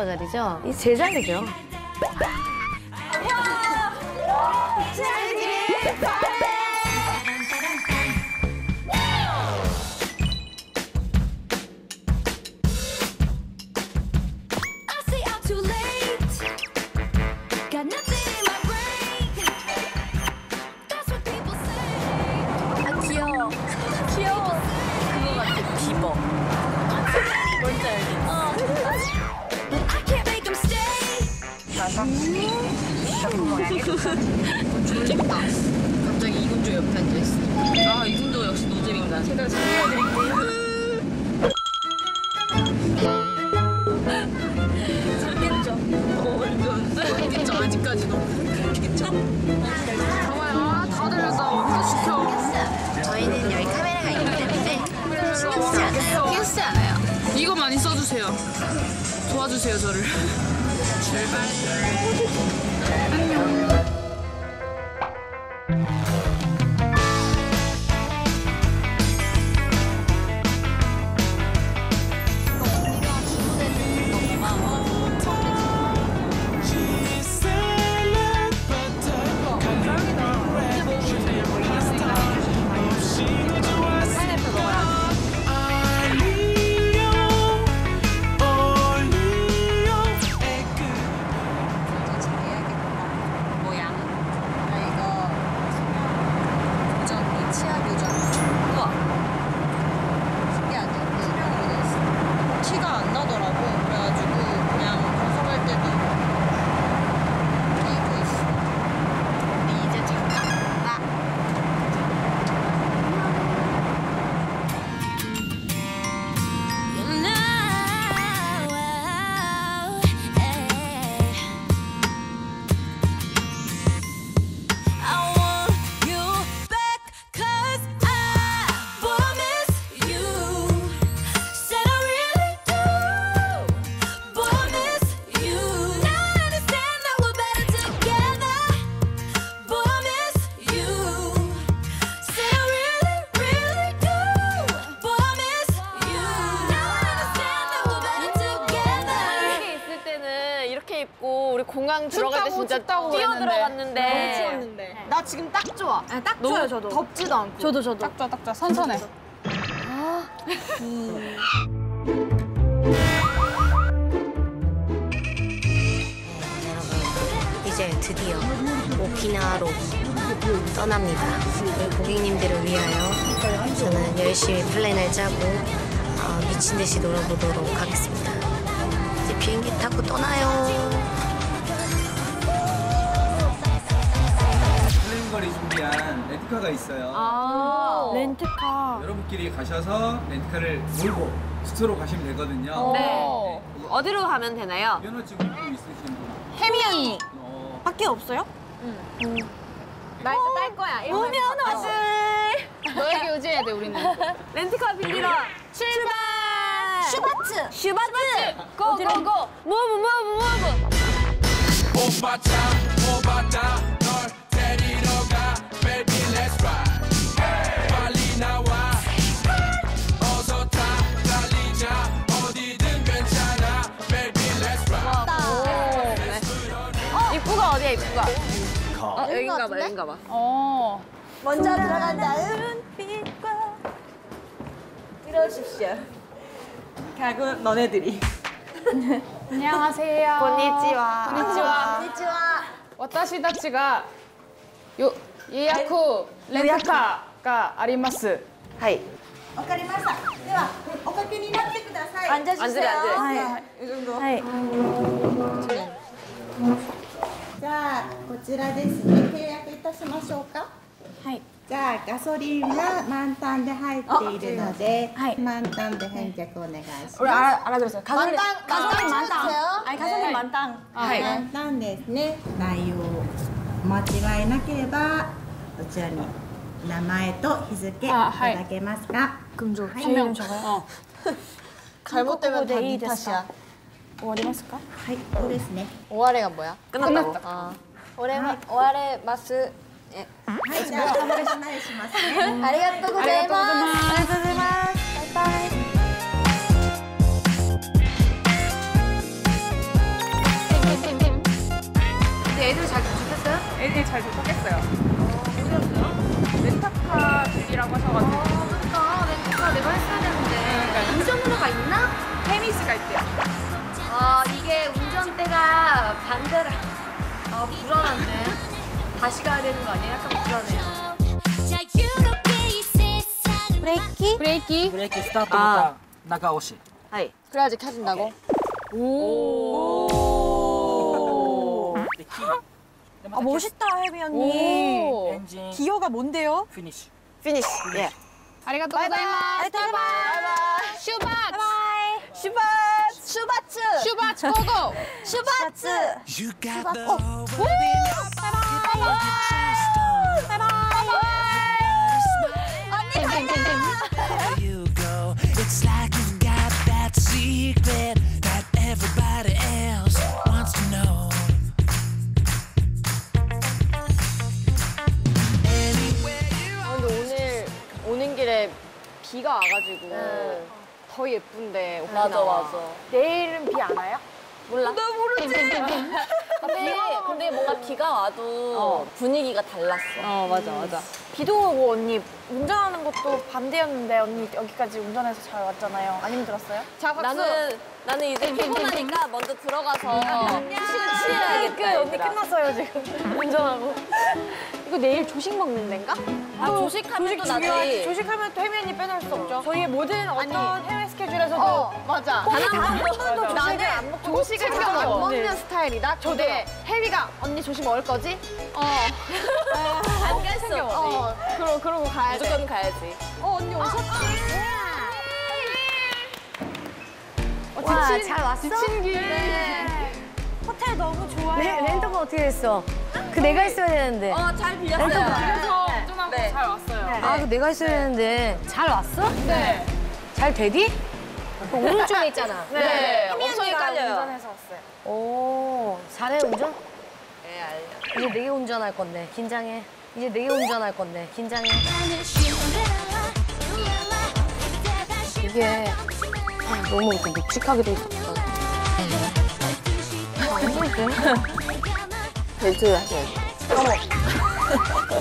자리죠? 이 제자리죠. 재밌다. 갑자기 이군조 옆에 앉아있어. 아, 이군조 역시 노잼입니다. 제가 잘 보여드릴게요. 그렇겠죠. 완전 그렇겠죠. 아직까지도 그렇겠죠. 정말 다들 약간 시켜. 저희는 여기 카메라가 있기 때문에 신경 쓰지 않아요. 신경 쓰지 않아요. 이거 많이 써주세요. 도와주세요, 저를. 제발. 공항 들어갈 때 진짜 뛰어 들어갔는데 너무 추웠는데. 나 지금 딱 좋아. 아, 딱 좋아요, 저도. 덥지도 않고. 저도. 딱 좋아, 딱 좋아. 선선해. 여러분, 이제 드디어 오키나와로 떠납니다. 고객님들을 위하여 저는 열심히 플랜을 짜고 미친 듯이 놀아보도록 하겠습니다. 이제 비행기 타고 떠나요. 플랜거리 준비한 렌트카가 있어요. 렌트카. 여러분끼리 가셔서 렌트카를 몰고 숙소로 가시면 되거든요. 네. 어디로 가면 되나요? 면허증 있으신 분. 혜미 언니. 밖에 없어요? 나 이제 딸 거야. 무면허증. 너에게 의지해야 돼, 우리는. 렌트카 빌리러 출발! 슈바츠. 고고고! 무브! 오바다 널 데리러 가 baby let's ride 빨리 나와 어서 타 달리자 어디든 괜찮아 baby let's ride 입구가 어디야, 입구가? 여긴가 봐. 먼저 들어간 다음 빛과 이러십시오. 결국 너네들이. 안녕하세요. konnichiwa. 私たちが予約レンタカーがあります。はい。 わかりました。では、おかけになってください。 앉아주세요. 앉으래. 이 정도. じゃあ、こちらですね。契約いたしましょうか。 はい。 じゃあ、ガソリンは満タンで入っているので、満タンで返却お願いします。 우리 알아들었어요. 가솔린 만땅. 아니 가솔린 만땅. 満タンですね。内容間違いなければこちらに名前と日付いただけますか。 그럼 저 설명 적어요. 잘못되면 다 네 탓이야. 오아리마스까? はい、そうですね。 오아레가 뭐야? 끝났다고? 오아레마스. はい、じゃあお願いしますね。 ありがとうございます。ありがとうございます。バイバイ。 케이스가 있대요. 아 이게 운전대가 반대라. 아 불안한데. 다시 가야 되는 거 아니야? 약간 불안해요. 브레이키? 브레이키. ブレーキスタートボタン中押し 그래야지 켜진다고. 오. でキーでま 아 た 멋있다 혜미 エ 언니. ンジン 기어가 뭔데요? フィニッシュ 피니시. 예. 아리가또 고자이마스. 바이바이. 슈바츠. 슈바츠. 슈바츠. 슈바츠 고고. 슈바츠. You got the whole world in your pocket, baby, just don't There you go. It's like you've got that secret that everybody else wants to know. Anywhere you are. 근데 오늘 오는 길에 비가 와가지고 더 예쁜데 오키나와. 내일은 비 안 와요? 몰라. 나 모르지. 근데 뭔가 비가 와도 분위기가 달랐어. 맞아. 비도 오고 언니 운전하는 것도 반대였는데 언니 여기까지 운전해서 잘 왔잖아요. 안 힘들었어요? 자 박수. 나는 이제 피곤하니까 먼저 들어가서 휴식을 끝. 취해야겠다. 언니 끝났어요 지금 운전하고. 이거 내일 조식 먹는 데인가? 아, 조식하면 또 나지. 중요하지. 조식하면 또 혜미 언니 빼놓을 수 없죠. 저희의 모든 어떤 해외 스케줄에서도 맞아. 거의 단 한 번도 조식을 나는 안 먹고 조식을 잘 안 챙겨가요. 먹는 스타일이다. 근데 혜미가 언니 조식 먹을 거지? 안 갈 수 없지. 그러고 가야 돼. 무조건 가야지. 언니 오셨지? 와, 잘 왔어? 지친 길. 호텔 너무 좋아요. 렌터가 어떻게 됐어? 그 내가 있어야 되는데. 잘 빌렸어요. 그래서 운전하고 잘 왔어요. 아, 그 내가 있어야 되는데. 잘 왔어? 네. 잘 되디? 그 오른쪽에 있잖아. 네. 혜미 엄청 언니가 헷갈려요. 운전해서 왔어요. 오, 잘해, 운전? 네, 알려. 이제 내게 운전할 건데, 긴장해. 이제 내게 운전할 건데, 긴장해. 이게 너무 이렇게 묵직하게 돼 있었어. 벨트 하셔야지.